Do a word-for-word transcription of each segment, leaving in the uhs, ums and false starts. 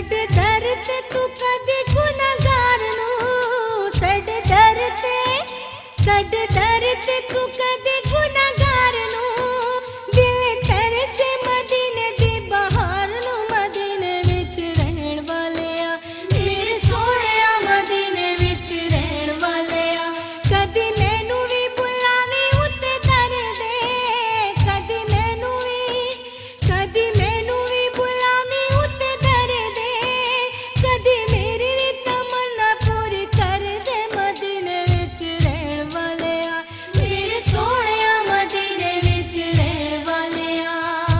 ਸਾਡੇ ਦਰ ਤੇ ਤੂੰ ਕਦੇ ਗੁਨਾਹਗਾਰ ਨੂੰ, ਸਾਡੇ ਦਰ ਤੇ ਸਾਡੇ ਦਰ ਤੇ ਤੂੰ ਕਦੇ ਗੁਨਾਹਗਾਰ ਨੂੰ, ਦਿਲ ਤਰਸੇ ਮਦੀਨੇ ਦੀ ਬਹਾਰ ਨੂੰ, ਮਦੀਨੇ ਵਿੱਚ ਰਹਿਣ ਵਾਲਿਆ ਮੇਰੇ ਸੋਹਣਿਆ, ਮਦੀਨੇ ਵਿੱਚ ਰਹਿਣ ਵਾਲਿਆ। ਕਦੀ ਮੈਨੂੰ ਵੀ ਬੁਲਾਵੀਂ ਉੱਤੇ ਦਰ ਦੇ, ਕਦੀ ਮੈਨੂੰ ਵੀ ਕਦੀ ਮੈਨੂੰ ਵੀ ਬੁਲਾਵੀਂ ਉੱਤੇ ਦਰ ਦੇ, ਕਦੀ ਮੇਰੀ ਵੀ ਤਮੰਨਾ ਪੂਰੀ ਕਰ ਦੇ, ਮਦੀਨੇ ਵਿੱਚ ਰਹਿਣ ਵਾਲਿਆ ਮੇਰੇ ਸੋਹਣਿਆ, ਮਦੀਨੇ ਵਿੱਚ ਰਹਿਣ ਵਾਲਿਆ।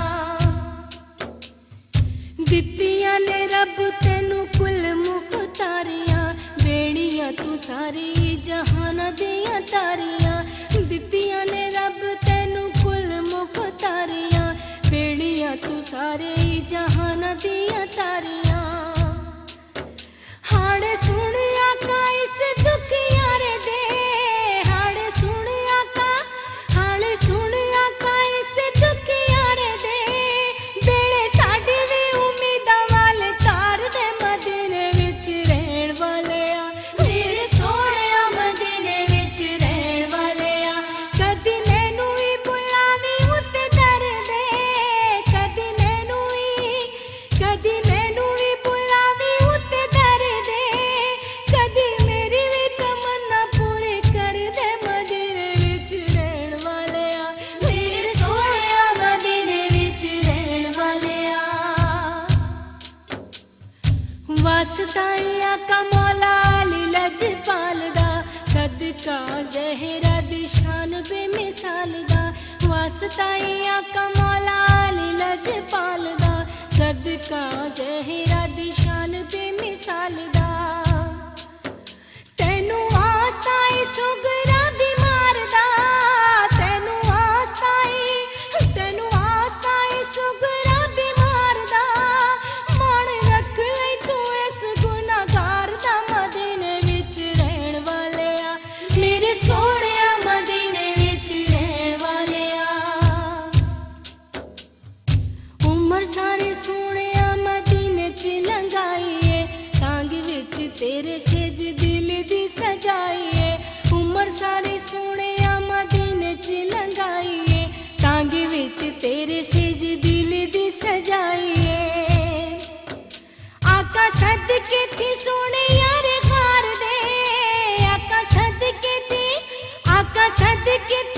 ਦਿੱਤੀਆਂ ਨੇ ਰੱਬ ਤੈਨੂੰ ਕੁੱਲ ਮੁਖਤਾਰੀਆਂ, ਬੇੜੀਆਂ ਤੂੰ ਸਾਰੀ ਜਹਾਨ ਦੀਆਂ ਤਾਰੀਆਂ, ਦਿੱਤੀਆਂ ਨੇ ਰੱਬ ਤੈਨੂੰ ਕੁੱਲ ਮੁਖਤਾਰੀਆਂ, ਬੇੜੀਆਂ ਤੂੰ ਸਾਰੇ ਜਹਾਨ ਦੀਆਂ ਤਾਰੀਆਂ। ਹਾੜੇ ਸੁਣ ਆਕਾ ਇਸ ਦੁਖੀਆਰੇ ਦੇ, ਹਾੜੇ ਸੁਣ ਆਕਾ ਹਾੜੇ ਸੁਣ ਆਕਾ ਇਸ ਦੁਖੀਆਰੇ ਦੇ, ਬੇੜੇ ਸਾਡੀ ਵੀ ਉਮੀਦਾਂ ਵਾਲੇ ਤਾਰ ਦੇ, ਮਦੀਨੇ ਵਿੱਚ ਰਹਿਣ ਵਾਲਿਆ ਮੇਰੇ ਸੋਹਣਿਆ, ਮਦੀਨੇ ਵਿੱਚ ਰਹਿਣ ਵਾਲਿਆ। ਕਦੀ ਮੈਨੂੰ ਵੀ ਬੁਲਾਵੀਂ ਉੱਤੇ ਦਰ ਦੇ, ਕਦੀ ਮੈਨੂੰ ਵੀ ਕਦੀ ਮੈਨੂੰ ਵੀ ਬੁਲਾਵੀਂ ਉੱਤੇ ਦਰ ਦੇ, ਕਦੀ ਮੇਰੀ ਵੀ ਤਮੰਨਾ ਪੂਰੀ ਕਰ ਦੇ, ਮਦੀਨੇ ਵਿੱਚ ਰਹਿਣ ਵਾਲਿਆ ਮੇਰੇ ਸੋਹਣਿਆ, ਮਦੀਨੇ ਵਿੱਚ ਰਹਿਣ ਵਾਲਿਆ। ਵਾਸਤਾ ਆਕਾ ਮੌਲਾ ਅਲੀ ਲਜਪਾਲ ਦਾ, ਸਦਕਾ ਜ਼ਹਿਰਾ ਦੀ ਸ਼ਾਨ ਬੇਮਿਸਾਲ ਦਾ, ਵਾਸਤਾ ਆਕਾ ਮੌਲਾ ਅਲੀ ਲਜਪਾਲ ਦਾ, ਸਦਕਾ ਜ਼ਹਿਰਾ ਦੀ ਸ਼ਾਨ ਬੇਮਿਸਾਲ ਦਾ। ਤੈਨੂੰ ਆਸਤਾ ਈ ਸੁਗਰਾ ਬਿਮਾਰ ਦਾ, ਤੈਨੂੰ ਆਸਤਾ ਈ ਤੈਨੂੰ ਆਸਤਾ ਈ ਸੁਗਰਾ ਬਿਮਾਰ ਦਾ, ਮਾਣ ਰੱਖ ਲਈ ਤੂੰ ਇਸ ਗੁਨਾਹਗਾਰ ਦਾ, ਮਦੀਨੇ ਵਿੱਚ ਰਹਿਣ ਵਾਲਿਆ ਮੇਰੇ ਸੋਹਣਿਆ, ਮਦੀਨੇ ਵਿੱਚ ਰਹਿਣ ਵਾਲਿਆ। ਉਮਰ ਸਾਰੀ ਸੋਹਣਿਆ ਮਦੀਨੇ ਚ ਲੰਘਾਈਏ, ਤਾਂਗ ਵਿੱਚ ਤੇਰੇ ਸੇਜ ਦਿਲ ਦੀ ਸਜਾਈਏ, ਉਮਰ ਸਾਰੀ ਸੋਹਣਿਆ ਮਦੀਨੇ ਚ ਲੰਘਾਈਏ, ਤਾਂਗ ਵਿੱਚ ਤੇਰੇ ਸੇਜ ਦਿਲ ਦੀ ਸਜਾਈਏ। ਆਕਾ ਸਦਕੇ ਥੀ ਸੋਹਣੇ ਯਾਰ ਘਰ ਦੇ, ਆਕਾ ਸਦਕੇ ਥੀ ਆਕਾ ਸਦਕੇ